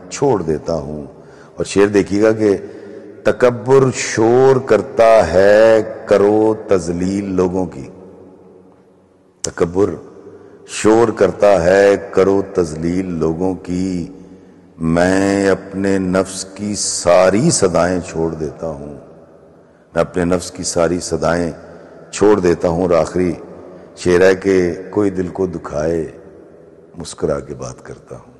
छोड़ देता हूँ। और शेर देखिएगा कि तकब्बुर शोर करता है करो तजलील लोगों की, तकब्बुर शोर करता है करो तजलील लोगों की, मैं अपने नफ्स की सारी सदाएं छोड़ देता हूँ, मैं अपने नफ्स की सारी सदाएं छोड़ देता हूँ। और आखिरी शेर है कि कोई दिल को दुखाए मुस्कुरा के बात करता हूँ।